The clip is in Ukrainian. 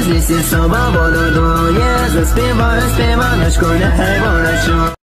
نیستی صبح بالو دویه زسپی بارش پیمانش کنه حیوانشون